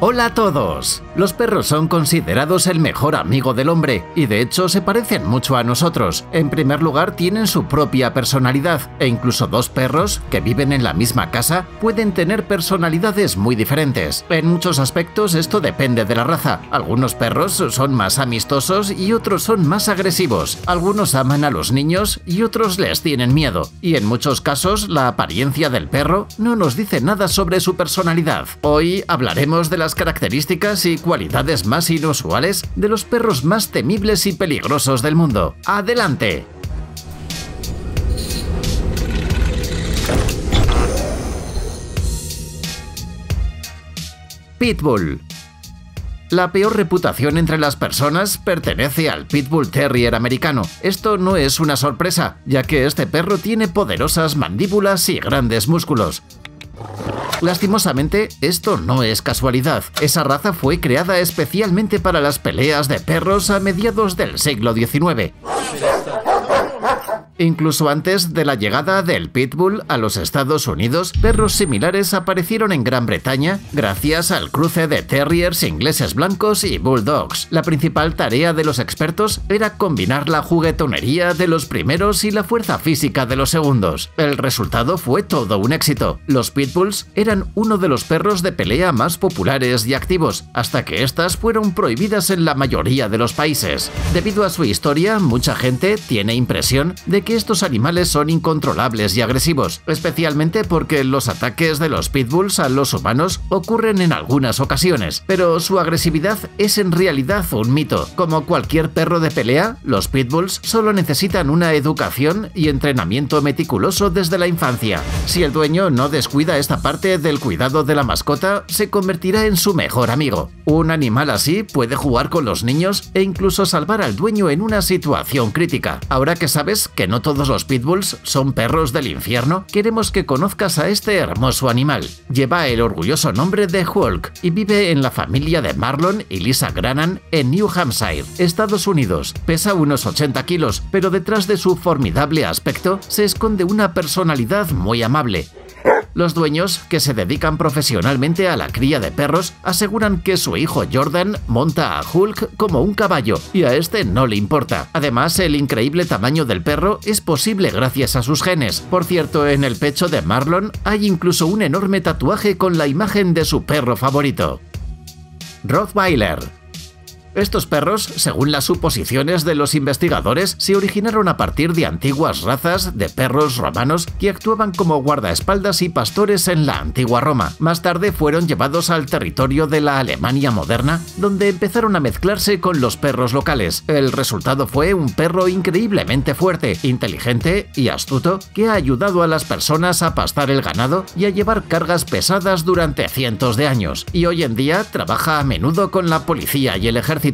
Hola a todos. Los perros son considerados el mejor amigo del hombre y de hecho se parecen mucho a nosotros. En primer lugar, tienen su propia personalidad e incluso dos perros que viven en la misma casa pueden tener personalidades muy diferentes. En muchos aspectos esto depende de la raza. Algunos perros son más amistosos y otros son más agresivos. Algunos aman a los niños y otros les tienen miedo. Y en muchos casos la apariencia del perro no nos dice nada sobre su personalidad. Hoy hablaremos de las características y cualidades más inusuales de los perros más temibles y peligrosos del mundo. ¡Adelante! Pitbull. La peor reputación entre las personas pertenece al Pitbull Terrier americano. Esto no es una sorpresa, ya que este perro tiene poderosas mandíbulas y grandes músculos. Lastimosamente, esto no es casualidad. Esa raza fue creada especialmente para las peleas de perros a mediados del siglo XIX. Incluso antes de la llegada del Pitbull a los Estados Unidos, perros similares aparecieron en Gran Bretaña gracias al cruce de terriers ingleses blancos y bulldogs. La principal tarea de los expertos era combinar la juguetonería de los primeros y la fuerza física de los segundos. El resultado fue todo un éxito. Los Pitbulls eran uno de los perros de pelea más populares y activos, hasta que estas fueron prohibidas en la mayoría de los países. Debido a su historia, mucha gente tiene impresión de que estos animales son incontrolables y agresivos, especialmente porque los ataques de los pitbulls a los humanos ocurren en algunas ocasiones, pero su agresividad es en realidad un mito. Como cualquier perro de pelea, los pitbulls solo necesitan una educación y entrenamiento meticuloso desde la infancia. Si el dueño no descuida esta parte del cuidado de la mascota, se convertirá en su mejor amigo. Un animal así puede jugar con los niños e incluso salvar al dueño en una situación crítica. Ahora que sabes que no todos los pitbulls son perros del infierno, queremos que conozcas a este hermoso animal. Lleva el orgulloso nombre de Hulk y vive en la familia de Marlon y Lisa Grannan en New Hampshire, Estados Unidos. Pesa unos 80 kilos, pero detrás de su formidable aspecto se esconde una personalidad muy amable. Los dueños, que se dedican profesionalmente a la cría de perros, aseguran que su hijo Jordan monta a Hulk como un caballo y a este no le importa. Además, el increíble tamaño del perro es posible gracias a sus genes. Por cierto, en el pecho de Marlon hay incluso un enorme tatuaje con la imagen de su perro favorito. Rottweiler. Estos perros, según las suposiciones de los investigadores, se originaron a partir de antiguas razas de perros romanos que actuaban como guardaespaldas y pastores en la antigua Roma. Más tarde fueron llevados al territorio de la Alemania moderna, donde empezaron a mezclarse con los perros locales. El resultado fue un perro increíblemente fuerte, inteligente y astuto que ha ayudado a las personas a pastar el ganado y a llevar cargas pesadas durante cientos de años. Y hoy en día trabaja a menudo con la policía y el ejército.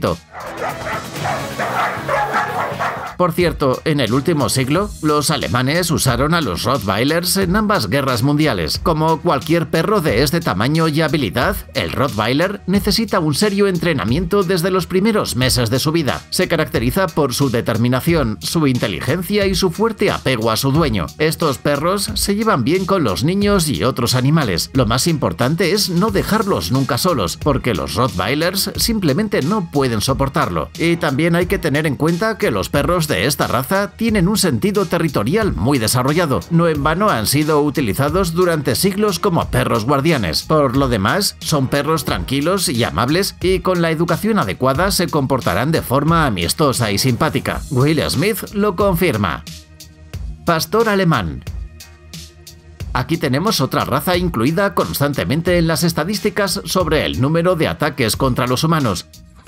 Por cierto, en el último siglo, los alemanes usaron a los Rottweilers en ambas guerras mundiales. Como cualquier perro de este tamaño y habilidad, el Rottweiler necesita un serio entrenamiento desde los primeros meses de su vida. Se caracteriza por su determinación, su inteligencia y su fuerte apego a su dueño. Estos perros se llevan bien con los niños y otros animales. Lo más importante es no dejarlos nunca solos, porque los Rottweilers simplemente no pueden soportarlo. Y también hay que tener en cuenta que los perros de esta raza tienen un sentido territorial muy desarrollado. No en vano han sido utilizados durante siglos como perros guardianes. Por lo demás, son perros tranquilos y amables y con la educación adecuada se comportarán de forma amistosa y simpática. Will Smith lo confirma. Pastor alemán. Aquí tenemos otra raza incluida constantemente en las estadísticas sobre el número de ataques contra los humanos.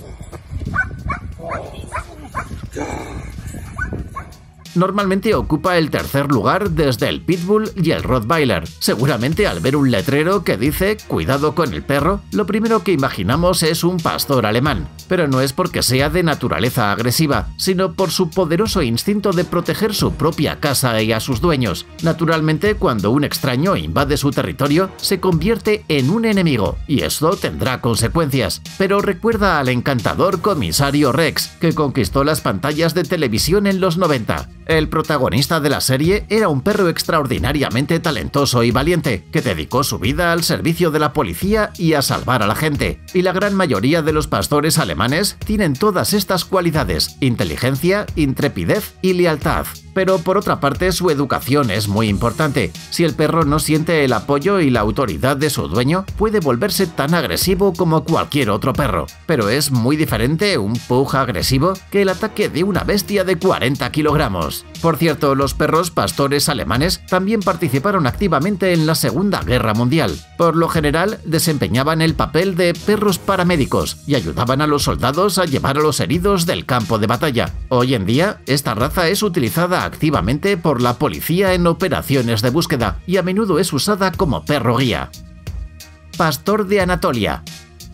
Normalmente ocupa el tercer lugar desde el Pitbull y el Rottweiler. Seguramente al ver un letrero que dice «Cuidado con el perro», lo primero que imaginamos es un pastor alemán. Pero no es porque sea de naturaleza agresiva, sino por su poderoso instinto de proteger su propia casa y a sus dueños. Naturalmente, cuando un extraño invade su territorio, se convierte en un enemigo, y esto tendrá consecuencias. Pero recuerda al encantador comisario Rex, que conquistó las pantallas de televisión en los 90. El protagonista de la serie era un perro extraordinariamente talentoso y valiente, que dedicó su vida al servicio de la policía y a salvar a la gente. Y la gran mayoría de los pastores alemanes tienen todas estas cualidades: inteligencia, intrepidez y lealtad. Pero por otra parte, su educación es muy importante. Si el perro no siente el apoyo y la autoridad de su dueño, puede volverse tan agresivo como cualquier otro perro. Pero es muy diferente un pug agresivo que el ataque de una bestia de 40 kilogramos. Por cierto, los perros pastores alemanes también participaron activamente en la Segunda Guerra Mundial. Por lo general, desempeñaban el papel de perros paramédicos y ayudaban a los soldados a llevar a los heridos del campo de batalla. Hoy en día, esta raza es utilizada activamente por la policía en operaciones de búsqueda y a menudo es usada como perro guía. Pastor de Anatolia.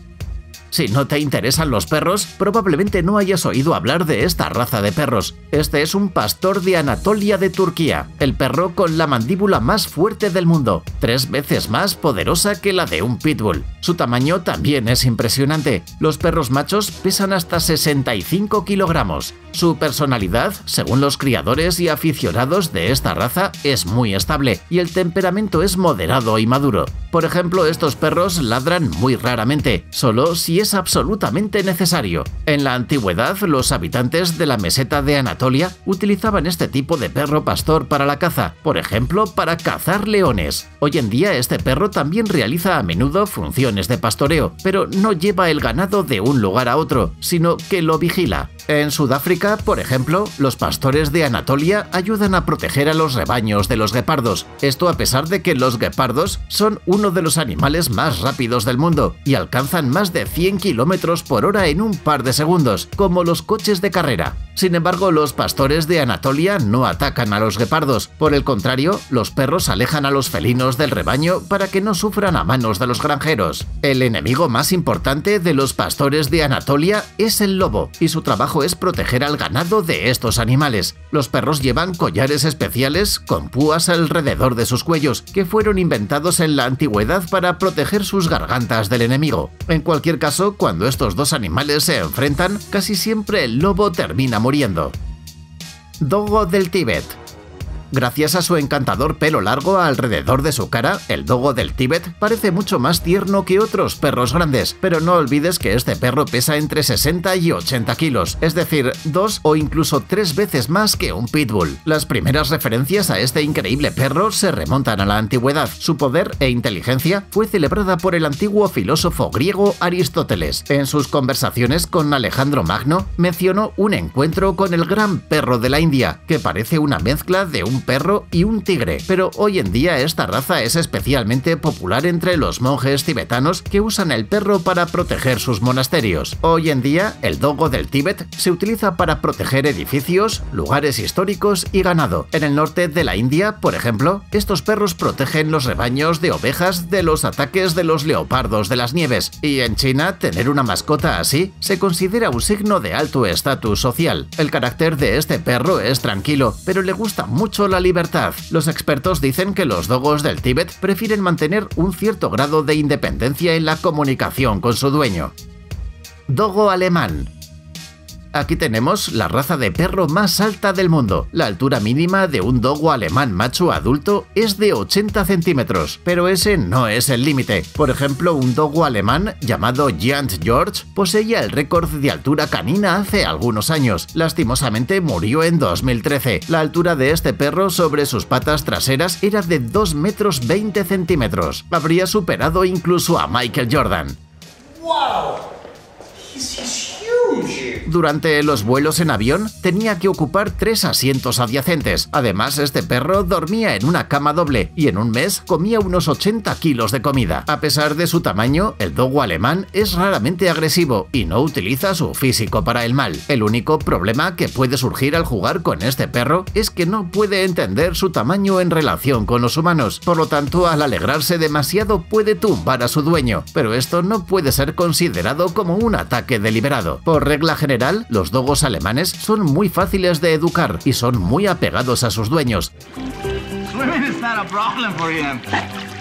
Si no te interesan los perros, probablemente no hayas oído hablar de esta raza de perros. Este es un pastor de Anatolia de Turquía, el perro con la mandíbula más fuerte del mundo, 3 veces más poderosa que la de un pitbull. Su tamaño también es impresionante. Los perros machos pesan hasta 65 kilogramos. Su personalidad, según los criadores y aficionados de esta raza, es muy estable y el temperamento es moderado y maduro. Por ejemplo, estos perros ladran muy raramente, solo si es absolutamente necesario. En la antigüedad, los habitantes de la meseta de Anatolia utilizaban este tipo de perro pastor para la caza, por ejemplo, para cazar leones. Hoy en día, este perro también realiza a menudo funciones de pastoreo, pero no lleva el ganado de un lugar a otro, sino que lo vigila. En Sudáfrica, por ejemplo, los pastores de Anatolia ayudan a proteger a los rebaños de los guepardos. Esto a pesar de que los guepardos son uno de los animales más rápidos del mundo y alcanzan más de 100 km por hora en un par de segundos, como los coches de carrera. Sin embargo, los pastores de Anatolia no atacan a los guepardos. Por el contrario, los perros alejan a los felinos del rebaño para que no sufran a manos de los granjeros. El enemigo más importante de los pastores de Anatolia es el lobo, y su trabajo es proteger al ganado de estos animales. Los perros llevan collares especiales con púas alrededor de sus cuellos, que fueron inventados en la antigüedad para proteger sus gargantas del enemigo. En cualquier caso, cuando estos dos animales se enfrentan, casi siempre el lobo termina muriendo. Dogo del Tíbet. Gracias a su encantador pelo largo alrededor de su cara, el dogo del Tíbet parece mucho más tierno que otros perros grandes, pero no olvides que este perro pesa entre 60 y 80 kilos, es decir, 2 o incluso 3 veces más que un pitbull. Las primeras referencias a este increíble perro se remontan a la antigüedad. Su poder e inteligencia fue celebrada por el antiguo filósofo griego Aristóteles. En sus conversaciones con Alejandro Magno, mencionó un encuentro con el gran perro de la India, que parece una mezcla de un perro y un tigre, pero hoy en día esta raza es especialmente popular entre los monjes tibetanos que usan el perro para proteger sus monasterios. Hoy en día, el dogo del Tíbet se utiliza para proteger edificios, lugares históricos y ganado. En el norte de la India, por ejemplo, estos perros protegen los rebaños de ovejas de los ataques de los leopardos de las nieves, y en China, tener una mascota así se considera un signo de alto estatus social. El carácter de este perro es tranquilo, pero le gusta mucho la libertad. Los expertos dicen que los dogos del Tíbet prefieren mantener un cierto grado de independencia en la comunicación con su dueño. Dogo alemán. Aquí tenemos la raza de perro más alta del mundo. La altura mínima de un dogo alemán macho adulto es de 80 centímetros, pero ese no es el límite. Por ejemplo, un dogo alemán llamado Giant George poseía el récord de altura canina hace algunos años. Lastimosamente murió en 2013. La altura de este perro sobre sus patas traseras era de 2 metros 20 centímetros. Habría superado incluso a Michael Jordan. ¡Wow! He's huge! Durante los vuelos en avión tenía que ocupar 3 asientos adyacentes. Además, este perro dormía en una cama doble y en un mes comía unos 80 kilos de comida. A pesar de su tamaño, el dogo alemán es raramente agresivo y no utiliza su físico para el mal. El único problema que puede surgir al jugar con este perro es que no puede entender su tamaño en relación con los humanos. Por lo tanto, al alegrarse demasiado puede tumbar a su dueño, pero esto no puede ser considerado como un ataque deliberado. Por regla general, los dogos alemanes son muy fáciles de educar y son muy apegados a sus dueños. Swimming is not a problem for him.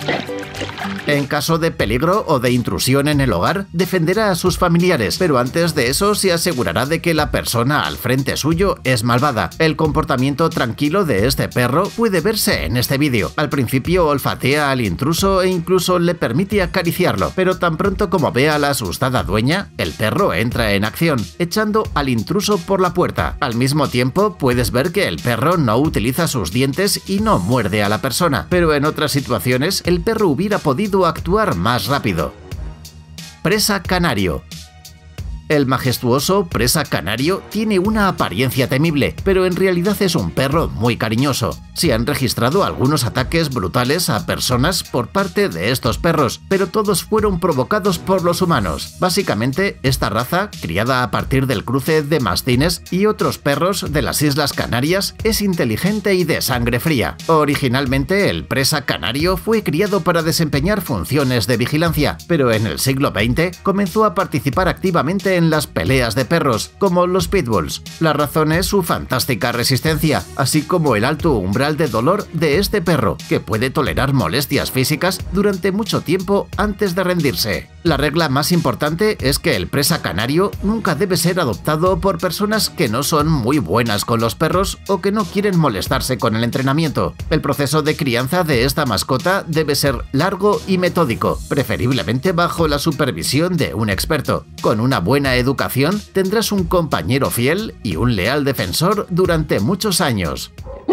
En caso de peligro o de intrusión en el hogar, defenderá a sus familiares, pero antes de eso se asegurará de que la persona al frente suyo es malvada. El comportamiento tranquilo de este perro puede verse en este vídeo. Al principio olfatea al intruso e incluso le permite acariciarlo, pero tan pronto como ve a la asustada dueña, el perro entra en acción, echando al intruso por la puerta. Al mismo tiempo, puedes ver que el perro no utiliza sus dientes y no muerde a la persona, pero en otras situaciones el perro hubiera podido actuar más rápido. Presa canario. El majestuoso presa canario tiene una apariencia temible, pero en realidad es un perro muy cariñoso. Se han registrado algunos ataques brutales a personas por parte de estos perros, pero todos fueron provocados por los humanos. Básicamente, esta raza, criada a partir del cruce de mastines y otros perros de las Islas Canarias, es inteligente y de sangre fría. Originalmente, el presa canario fue criado para desempeñar funciones de vigilancia, pero en el siglo XX comenzó a participar activamente en las peleas de perros, como los pitbulls. La razón es su fantástica resistencia, así como el alto umbral de dolor de este perro, que puede tolerar molestias físicas durante mucho tiempo antes de rendirse. La regla más importante es que el presa canario nunca debe ser adoptado por personas que no son muy buenas con los perros o que no quieren molestarse con el entrenamiento. El proceso de crianza de esta mascota debe ser largo y metódico, preferiblemente bajo la supervisión de un experto. Con una buena educación tendrás un compañero fiel y un leal defensor durante muchos años.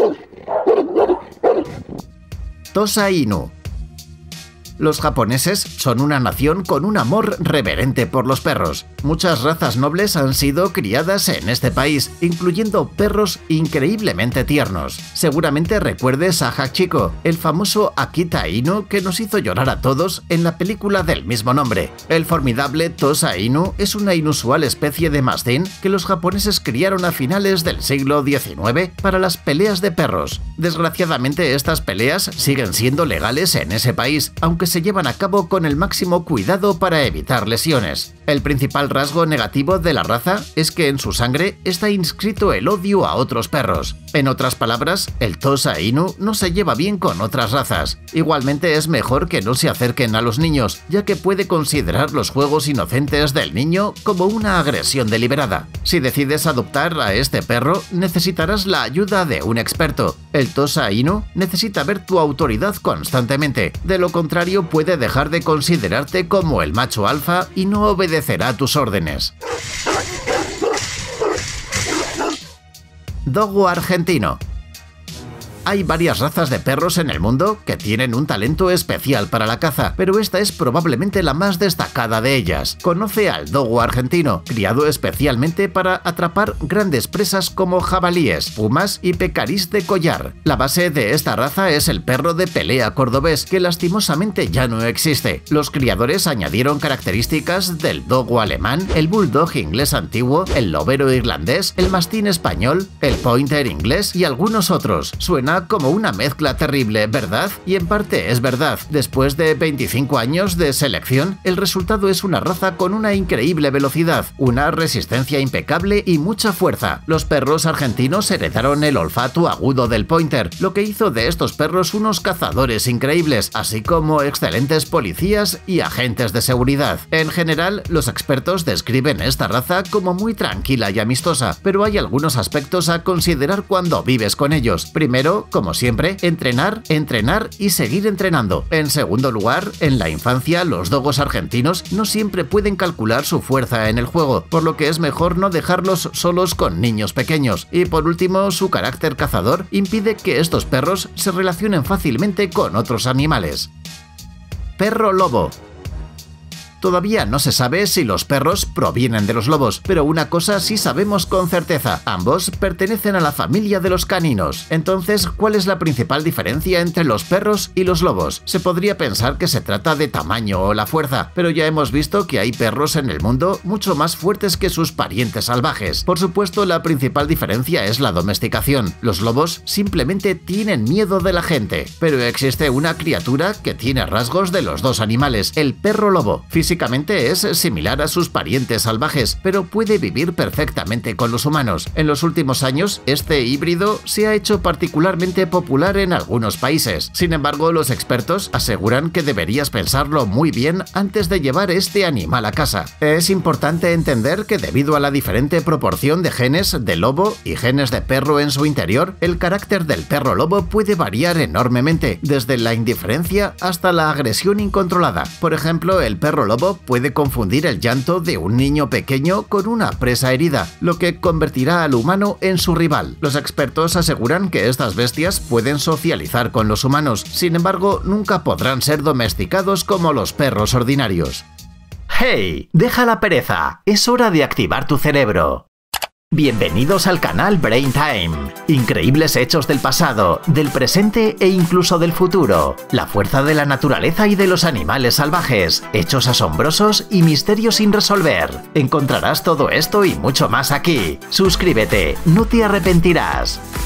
Tosa Inu. Los japoneses son una nación con un amor reverente por los perros. Muchas razas nobles han sido criadas en este país, incluyendo perros increíblemente tiernos. Seguramente recuerdes a Hachiko, el famoso Akita Inu que nos hizo llorar a todos en la película del mismo nombre. El formidable Tosa Inu es una inusual especie de mastín que los japoneses criaron a finales del siglo XIX para las peleas de perros. Desgraciadamente, estas peleas siguen siendo legales en ese país, aunque se llevan a cabo con el máximo cuidado para evitar lesiones. El principal rasgo negativo de la raza es que en su sangre está inscrito el odio a otros perros. En otras palabras, el Tosa Inu no se lleva bien con otras razas. Igualmente es mejor que no se acerquen a los niños, ya que puede considerar los juegos inocentes del niño como una agresión deliberada. Si decides adoptar a este perro, necesitarás la ayuda de un experto. El Tosa Inu necesita ver tu autoridad constantemente, de lo contrario puede dejar de considerarte como el macho alfa y no obedecerá tus órdenes. Dogo argentino. Hay varias razas de perros en el mundo que tienen un talento especial para la caza, pero esta es probablemente la más destacada de ellas. Conoce al dogo argentino, criado especialmente para atrapar grandes presas como jabalíes, pumas y pecarís de collar. La base de esta raza es el perro de pelea cordobés, que lastimosamente ya no existe. Los criadores añadieron características del dogo alemán, el bulldog inglés antiguo, el lobero irlandés, el mastín español, el pointer inglés y algunos otros. Suena como una mezcla terrible, ¿verdad? Y en parte es verdad. Después de 25 años de selección, el resultado es una raza con una increíble velocidad, una resistencia impecable y mucha fuerza. Los perros argentinos heredaron el olfato agudo del pointer, lo que hizo de estos perros unos cazadores increíbles, así como excelentes policías y agentes de seguridad. En general, los expertos describen esta raza como muy tranquila y amistosa, pero hay algunos aspectos a considerar cuando vives con ellos. Primero, como siempre, entrenar, entrenar y seguir entrenando. En segundo lugar, en la infancia, los dogos argentinos no siempre pueden calcular su fuerza en el juego, por lo que es mejor no dejarlos solos con niños pequeños. Y por último, su carácter cazador impide que estos perros se relacionen fácilmente con otros animales. Perro lobo. Todavía no se sabe si los perros provienen de los lobos, pero una cosa sí sabemos con certeza: ambos pertenecen a la familia de los caninos. Entonces, ¿cuál es la principal diferencia entre los perros y los lobos? Se podría pensar que se trata de tamaño o la fuerza, pero ya hemos visto que hay perros en el mundo mucho más fuertes que sus parientes salvajes. Por supuesto, la principal diferencia es la domesticación. Los lobos simplemente tienen miedo de la gente, pero existe una criatura que tiene rasgos de los dos animales: el perro lobo. Físicamente Físicamente es similar a sus parientes salvajes, pero puede vivir perfectamente con los humanos. En los últimos años, este híbrido se ha hecho particularmente popular en algunos países. Sin embargo, los expertos aseguran que deberías pensarlo muy bien antes de llevar este animal a casa. Es importante entender que debido a la diferente proporción de genes de lobo y genes de perro en su interior, el carácter del perro lobo puede variar enormemente, desde la indiferencia hasta la agresión incontrolada. Por ejemplo, el perro lobo puede confundir el llanto de un niño pequeño con una presa herida, lo que convertirá al humano en su rival. Los expertos aseguran que estas bestias pueden socializar con los humanos, sin embargo, nunca podrán ser domesticados como los perros ordinarios. ¡Hey! ¡Deja la pereza! Es hora de activar tu cerebro. Bienvenidos al canal Brain Time. Increíbles hechos del pasado, del presente e incluso del futuro. La fuerza de la naturaleza y de los animales salvajes, hechos asombrosos y misterios sin resolver. Encontrarás todo esto y mucho más aquí. Suscríbete, no te arrepentirás.